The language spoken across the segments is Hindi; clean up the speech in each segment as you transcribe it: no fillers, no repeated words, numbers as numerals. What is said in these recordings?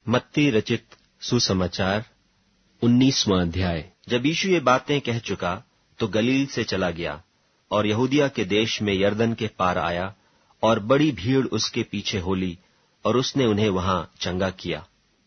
मत्ती रचित सुसमाचार 19वां अध्याय। जब यीशु ये बातें कह चुका तो गलील से चला गया और यहूदिया के देश में यरदन के पार आया, और बड़ी भीड़ उसके पीछे हो ली, और उसने उन्हें वहां चंगा किया।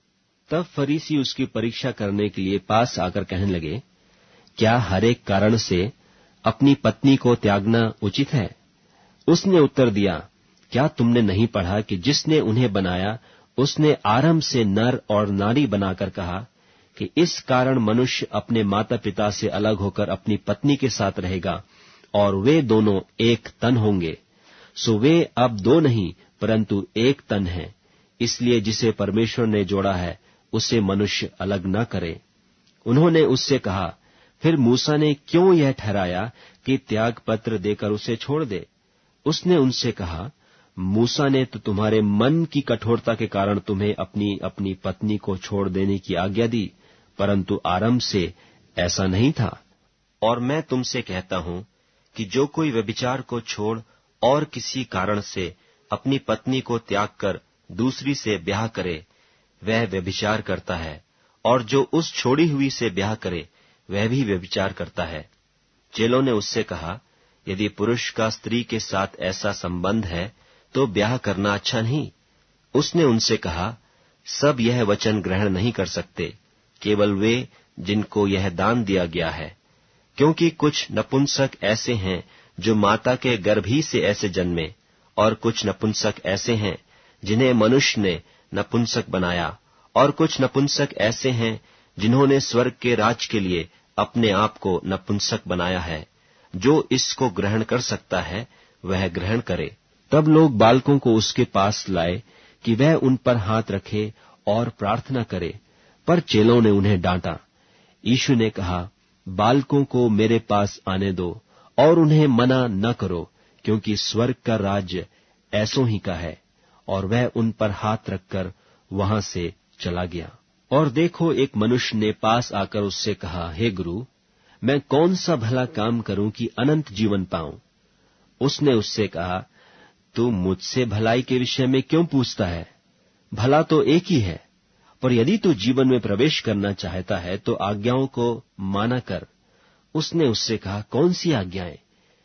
तब फरीसी उसकी परीक्षा करने के लिए पास आकर कहने लगे, क्या हर एक कारण से अपनी पत्नी को त्यागना उचित है? उसने उत्तर दिया, क्या तुमने नहीं पढ़ा कि जिसने उन्हें बनाया उसने आरंभ से नर और नारी बनाकर कहा कि इस कारण मनुष्य अपने माता पिता से अलग होकर अपनी पत्नी के साथ रहेगा, और वे दोनों एक तन होंगे। सो वे अब दो नहीं परंतु एक तन हैं। इसलिए जिसे परमेश्वर ने जोड़ा है उसे मनुष्य अलग न करे। उन्होंने उससे कहा, फिर मूसा ने क्यों यह ठहराया कि त्याग पत्र देकर उसे छोड़ दे? उसने उनसे कहा, मूसा ने तो तुम्हारे मन की कठोरता के कारण तुम्हें अपनी अपनी पत्नी को छोड़ देने की आज्ञा दी, परंतु आरंभ से ऐसा नहीं था। और मैं तुमसे कहता हूं कि जो कोई व्यभिचार को छोड़ और किसी कारण से अपनी पत्नी को त्याग कर दूसरी से ब्याह करे, वह व्यभिचार करता है, और जो उस छोड़ी हुई से ब्याह करे वह भी व्यभिचार करता है। चेलों ने उससे कहा, यदि पुरुष का स्त्री के साथ ऐसा संबंध है तो ब्याह करना अच्छा नहीं। उसने उनसे कहा, सब यह वचन ग्रहण नहीं कर सकते, केवल वे जिनको यह दान दिया गया है। क्योंकि कुछ नपुंसक ऐसे हैं जो माता के गर्भ ही से ऐसे जन्मे, और कुछ नपुंसक ऐसे हैं जिन्हें मनुष्य ने नपुंसक बनाया, और कुछ नपुंसक ऐसे हैं जिन्होंने स्वर्ग के राज के लिए अपने आप को नपुंसक बनाया है। जो इसको ग्रहण कर सकता है वह ग्रहण करे। तब लोग बालकों को उसके पास लाए कि वह उन पर हाथ रखे और प्रार्थना करे, पर चेलों ने उन्हें डांटा। यीशु ने कहा, बालकों को मेरे पास आने दो और उन्हें मना न करो, क्योंकि स्वर्ग का राज्य ऐसों ही का है। और वह उन पर हाथ रखकर वहां से चला गया। और देखो, एक मनुष्य ने पास आकर उससे कहा, हे गुरु, मैं कौन सा भला काम करूं कि अनंत जीवन पाऊं? उसने उससे कहा, तू मुझसे भलाई के विषय में क्यों पूछता है? भला तो एक ही है, पर यदि तू जीवन में प्रवेश करना चाहता है तो आज्ञाओं को माना कर। उसने उससे कहा, कौन सी आज्ञाएं?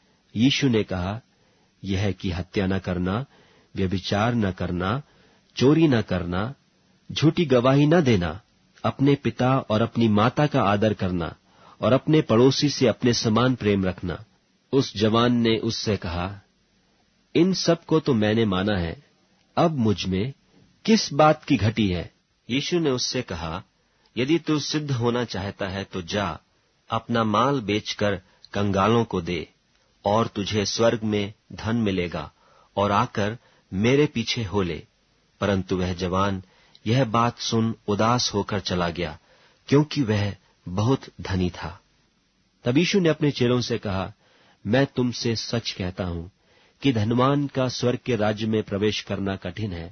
यीशु ने कहा, यह कि हत्या न करना, व्यभिचार न करना, चोरी न करना, झूठी गवाही न देना, अपने पिता और अपनी माता का आदर करना, और अपने पड़ोसी से अपने समान प्रेम रखना। उस जवान ने उससे कहा, इन सब को तो मैंने माना है, अब मुझ में किस बात की घटी है? यीशु ने उससे कहा, यदि तू सिद्ध होना चाहता है तो जा, अपना माल बेचकर कंगालों को दे, और तुझे स्वर्ग में धन मिलेगा, और आकर मेरे पीछे हो ले। परंतु वह जवान यह बात सुन उदास होकर चला गया, क्योंकि वह बहुत धनी था। तब यीशु ने अपने चेलों से कहा, मैं तुमसे सच कहता हूं कि धनवान का स्वर्ग के राज्य में प्रवेश करना कठिन है।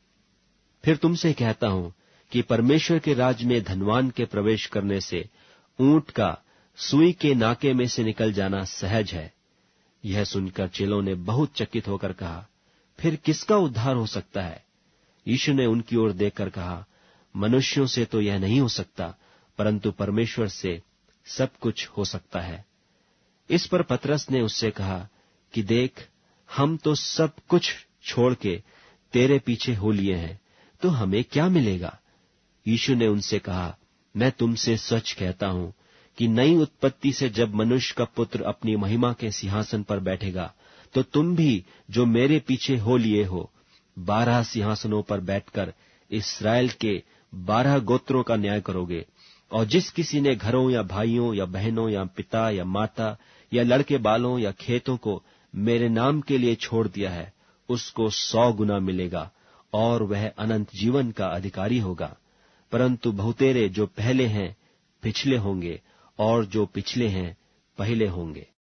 फिर तुमसे कहता हूं कि परमेश्वर के राज्य में धनवान के प्रवेश करने से ऊंट का सुई के नाके में से निकल जाना सहज है। यह सुनकर चेलों ने बहुत चकित होकर कहा, फिर किसका उद्धार हो सकता है? यीशु ने उनकी ओर देखकर कहा, मनुष्यों से तो यह नहीं हो सकता, परंतु परमेश्वर से सब कुछ हो सकता है। इस पर पतरस ने उससे कहा कि देख, हम तो सब कुछ छोड़ के तेरे पीछे हो लिए हैं, तो हमें क्या मिलेगा? यीशु ने उनसे कहा, मैं तुमसे सच कहता हूं कि नई उत्पत्ति से जब मनुष्य का पुत्र अपनी महिमा के सिंहासन पर बैठेगा, तो तुम भी जो मेरे पीछे हो लिए हो 12 सिंहासनों पर बैठकर इस्राएल के 12 गोत्रों का न्याय करोगे। और जिस किसी ने घरों या भाइयों या बहनों या पिता या माता या लड़के बालों या खेतों को मेरे नाम के लिए छोड़ दिया है, उसको 100 गुना मिलेगा, और वह अनंत जीवन का अधिकारी होगा। परंतु बहुतेरे जो पहले हैं पिछले होंगे, और जो पिछले हैं पहले होंगे।